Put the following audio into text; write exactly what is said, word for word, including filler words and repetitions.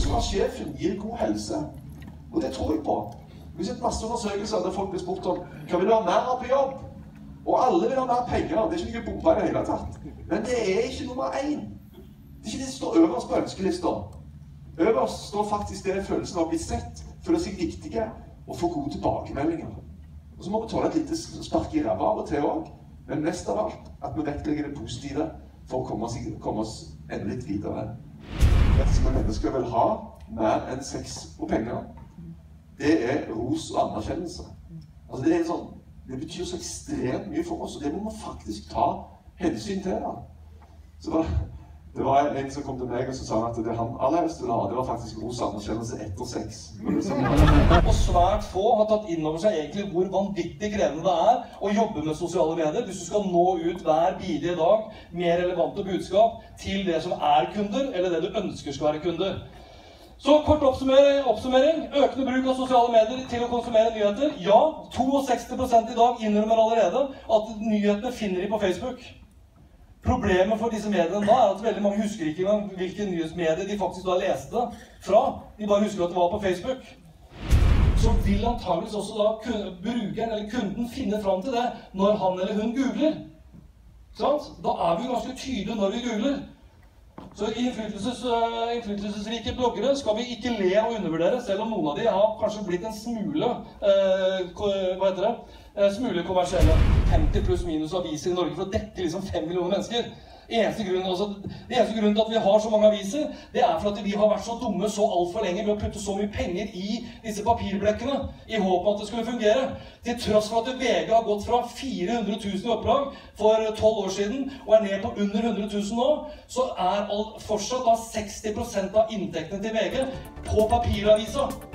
skal være sjefen, gir god helse. Og det tror jeg på. Vi har sett masse undersøkelser der folk blir spurt om hva vil du ha mer på jobb? Og alle vil ha mer penger. Det er ikke noe bomba i det hele tatt. Men det er ikke nummer én. Det er ikke det som står øverst på ønskelista. Øverst står faktisk det følelsen av å bli sett, føle seg viktige og få gode tilbakemeldinger. Og så må vi tåle et lite spark i ræva av og til også. Men mest av alt at vi vektlegger det positive for å komme oss, komme oss enda litt videre. Dette som mennesker vil ha mer enn sex og penger, det er ros og anerkjennelse. Altså det er sånn, det betyr så ekstremt mye for oss, og det må man faktisk ta hensyn til da. Så da, det var en som kom til meg og så sa at det han aller helst ville ha, det var faktisk ros og anerkjennelse etter sex. Og svært få har tatt inn over seg egentlig hvor vanvittig krevende det er å jobbe med sosiale medier. Hvis du skal nå ut hver bidige dag med relevante budskap til det som er kunder, eller det du ønsker skal være kunder. Så kort oppsummering, oppsummering. Økende bruk av sosiale medier til å konsumere nyheter. Ja, sekstito prosent i dag innrømmer allerede at nyhetene finner de på Facebook. Problemet for disse mediene da er at veldig mange husker ikke engang hvilke nyhetsmedier de faktisk da leste fra. De bare husker at det var på Facebook. Så vil antageligvis også da brukeren eller kunden finne fram til det når han eller hun googler. Sant? Da er vi ganske tydelige når vi googler. Så innflytelses, innflytelsesrike bloggere skal vi ikke le og undervurdere, selv om noen av de har kanskje blitt en smule, eh, hva heter det, eh, smule kommersielle. femti pluss minus aviser i Norge for å dekke liksom fem millioner mennesker. Eneste grunn, altså, det eneste grunnen til at vi har så mange aviser, det er for at vi har vært så dumme så alt for lenge med å putte så mye penger i disse papirblekkene, i håp om at det skulle fungere. Til tross for at V G har gått fra fire hundre tusen i opplag for tolv år siden, og er ned på under hundre tusen nå, så er fortsatt da seksti prosent av inntektene til V G på papiravisa.